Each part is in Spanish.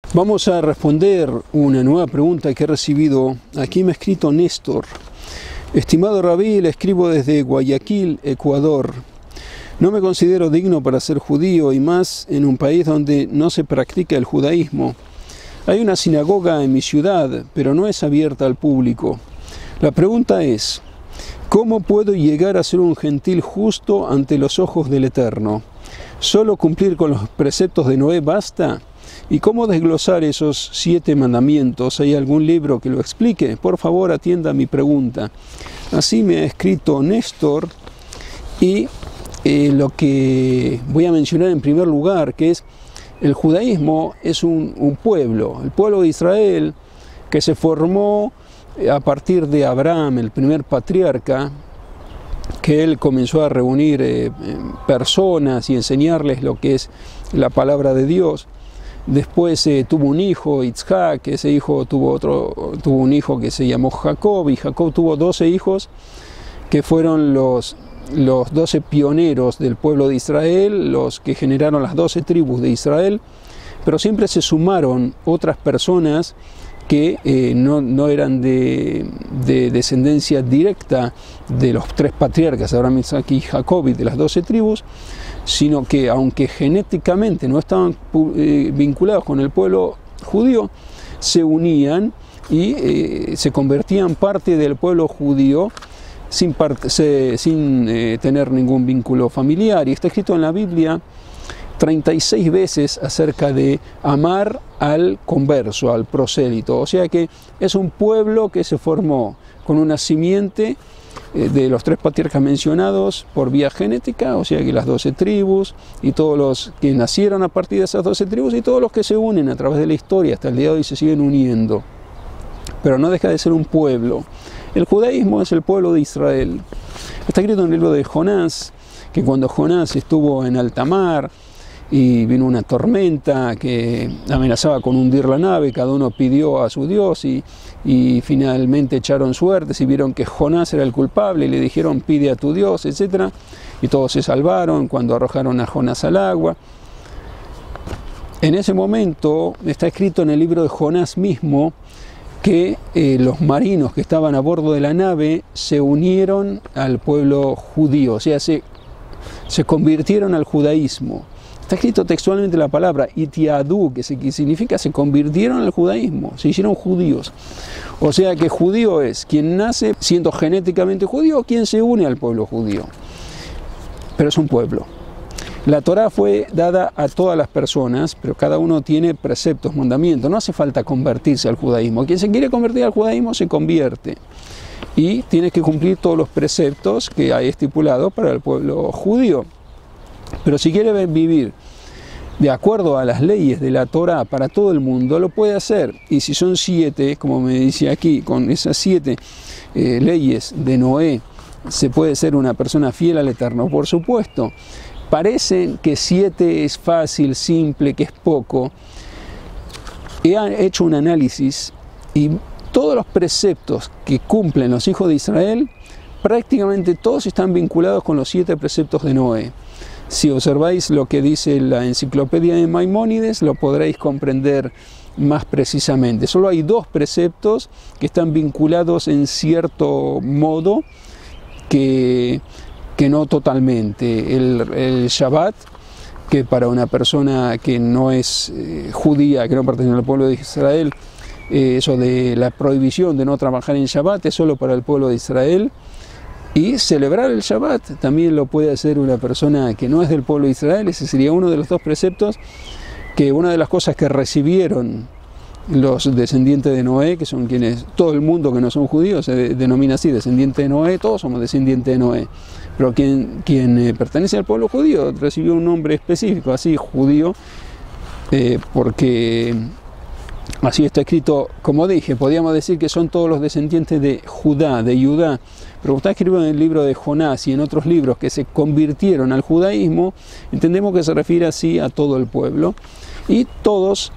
Vamos a responder una nueva pregunta que he recibido. Aquí me ha escrito Néstor. Estimado Rabí, le escribo desde Guayaquil, Ecuador. No me considero digno para ser judío y más en un país donde no se practica el judaísmo. Hay una sinagoga en mi ciudad, pero no es abierta al público. La pregunta es, ¿cómo puedo llegar a ser un gentil justo ante los ojos del Eterno? ¿Solo cumplir con los preceptos de Noé basta? ¿Y cómo desglosar esos 7 mandamientos? ¿Hay algún libro que lo explique? Por favor, atienda mi pregunta. Así me ha escrito Néstor, y lo que voy a mencionar en primer lugar, que es el judaísmo es un pueblo, el pueblo de Israel, que se formó a partir de Abraham, el primer patriarca, que él comenzó a reunir personas y enseñarles lo que es la palabra de Dios. Después tuvo un hijo, Isaac, ese hijo tuvo un hijo que se llamó Jacob, y Jacob tuvo 12 hijos que fueron los 12 pioneros del pueblo de Israel, los que generaron las 12 tribus de Israel, pero siempre se sumaron otras personas que no eran de descendencia directa de los 3 patriarcas, Abraham, Isaac y Jacob, y de las 12 tribus, sino que aunque genéticamente no estaban vinculados con el pueblo judío, se unían y se convertían parte del pueblo judío sin tener ningún vínculo familiar. Y está escrito en la Biblia 36 veces acerca de amar al converso, al prosélito. O sea que es un pueblo que se formó con una simiente de los 3 patriarcas mencionados por vía genética, o sea que las 12 tribus y todos los que nacieron a partir de esas 12 tribus y todos los que se unen a través de la historia hasta el día de hoy se siguen uniendo. Pero no deja de ser un pueblo. El judaísmo es el pueblo de Israel. Está escrito en el libro de Jonás, que cuando Jonás estuvo en alta mar y vino una tormenta que amenazaba con hundir la nave, cada uno pidió a su Dios y finalmente echaron suertes y vieron que Jonás era el culpable y le dijeron pide a tu Dios, etc. Y todos se salvaron cuando arrojaron a Jonás al agua. En ese momento está escrito en el libro de Jonás mismo que los marinos que estaban a bordo de la nave se unieron al pueblo judío, o sea, se convirtieron al judaísmo. Está escrito textualmente la palabra itiadú, que significa se convirtieron al judaísmo, se hicieron judíos. O sea que judío es quien nace siendo genéticamente judío o quien se une al pueblo judío. Pero es un pueblo. La Torá fue dada a todas las personas, pero cada uno tiene preceptos, mandamientos. No hace falta convertirse al judaísmo. Quien se quiere convertir al judaísmo se convierte. Y tiene que cumplir todos los preceptos que hay estipulados para el pueblo judío. Pero si quiere vivir de acuerdo a las leyes de la Torá para todo el mundo, lo puede hacer. Y si son 7, como me dice aquí, con esas 7 leyes de Noé, se puede ser una persona fiel al Eterno, por supuesto. Parecen que 7 es fácil, simple, que es poco. He hecho un análisis y todos los preceptos que cumplen los hijos de Israel, prácticamente todos están vinculados con los 7 preceptos de Noé. Si observáis lo que dice la enciclopedia de Maimónides, lo podréis comprender más precisamente. Solo hay 2 preceptos que están vinculados en cierto modo que no totalmente. El Shabbat, que para una persona que no es judía, que no pertenece al pueblo de Israel, eso de la prohibición de no trabajar en Shabbat es solo para el pueblo de Israel. Y celebrar el Shabbat también lo puede hacer una persona que no es del pueblo de Israel. Ese sería uno de los 2 preceptos, que una de las cosas que recibieron los descendientes de Noé, que son quienes, todo el mundo que no son judíos se denomina así, descendiente de Noé, todos somos descendientes de Noé. Pero quien pertenece al pueblo judío recibió un nombre específico, así judío, porque así está escrito. Como dije, podríamos decir que son todos los descendientes de Judá, pero está escrito en el libro de Jonás y en otros libros que se convirtieron al judaísmo, entendemos que se refiere así a todo el pueblo. Y todos,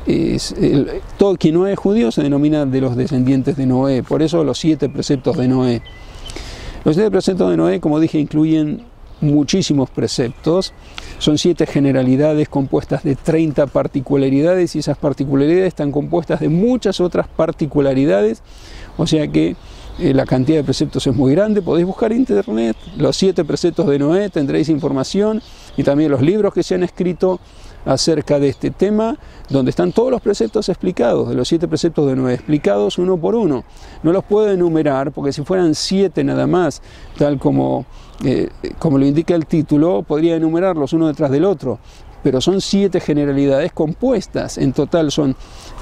todo quien no es judío se denomina de los descendientes de Noé, por eso los 7 preceptos de Noé. Los 7 preceptos de Noé, como dije, incluyen muchísimos preceptos, son 7 generalidades compuestas de 30 particularidades, y esas particularidades están compuestas de muchas otras particularidades, o sea que la cantidad de preceptos es muy grande. Podéis buscar en internet los 7 preceptos de Noé, tendréis información, y también los libros que se han escrito acerca de este tema, donde están todos los preceptos explicados, de los 7 preceptos de Noé, explicados uno por uno. No los puedo enumerar, porque si fueran 7 nada más, tal como lo indica el título, podría enumerarlos uno detrás del otro, pero son 7 generalidades compuestas. En total son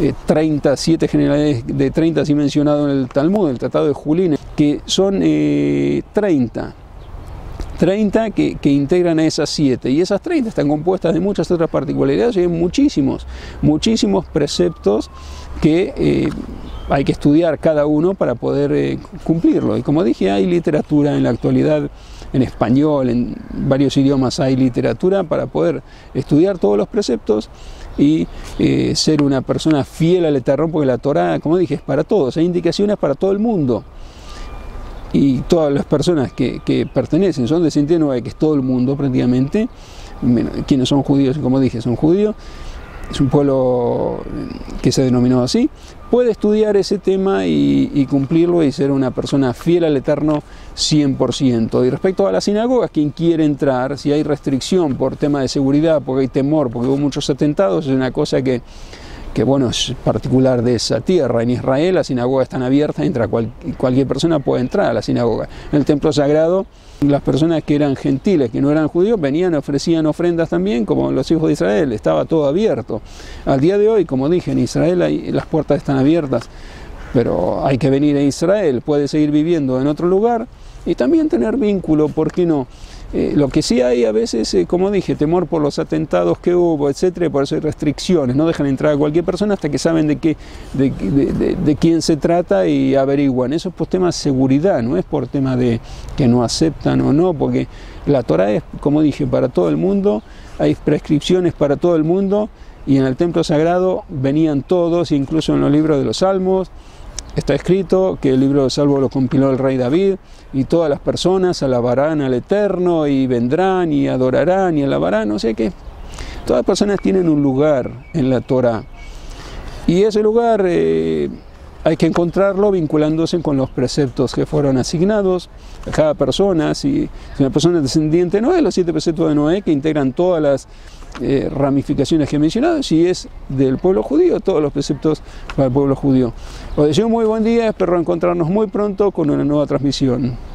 7 generalidades de 30, así mencionado en el Talmud, el Tratado de Julín, que son 30 que integran a esas 7, y esas 30 están compuestas de muchas otras particularidades, y hay muchísimos preceptos que hay que estudiar cada uno para poder cumplirlo. Y como dije, hay literatura en la actualidad, en español, en varios idiomas hay literatura para poder estudiar todos los preceptos y ser una persona fiel al Eterno, porque la Torá, como dije, es para todos, hay indicaciones para todo el mundo. Y todas las personas que pertenecen, son descendientes de Noé, que es todo el mundo prácticamente, quienes son judíos, como dije, son judíos, es un pueblo que se denominó así, puede estudiar ese tema y cumplirlo y ser una persona fiel al Eterno 100%. Y respecto a las sinagogas, quien quiere entrar, si hay restricción por tema de seguridad, porque hay temor, porque hubo muchos atentados, es una cosa que bueno, es particular de esa tierra. En Israel las sinagogas están abiertas, cualquier persona puede entrar a la sinagoga. En el templo sagrado, las personas que eran gentiles, que no eran judíos, venían, ofrecían ofrendas también, como los hijos de Israel, estaba todo abierto. Al día de hoy, como dije, en Israel las puertas están abiertas, pero hay que venir a Israel, puede seguir viviendo en otro lugar y también tener vínculo, ¿por qué no? Lo que sí hay a veces, como dije, temor por los atentados que hubo, etcétera, y por eso hay restricciones, no dejan entrar a cualquier persona hasta que saben de quién se trata y averiguan. Eso es por tema de seguridad, no es por tema de que no aceptan o no, porque la Torá es, como dije, para todo el mundo, hay prescripciones para todo el mundo, y en el templo sagrado venían todos, incluso en los libros de los Salmos. Está escrito que el libro de Salmos lo compiló el rey David, y todas las personas alabarán al Eterno, y vendrán, y adorarán, y alabarán, o sea que todas las personas tienen un lugar en la Torá, y ese lugar hay que encontrarlo vinculándose con los preceptos que fueron asignados a cada persona. Si una persona es descendiente de Noé, los 7 preceptos de Noé, que integran todas las ramificaciones que he mencionado. Si es del pueblo judío, todos los preceptos para el pueblo judío. Os deseo un muy buen día, espero encontrarnos muy pronto con una nueva transmisión.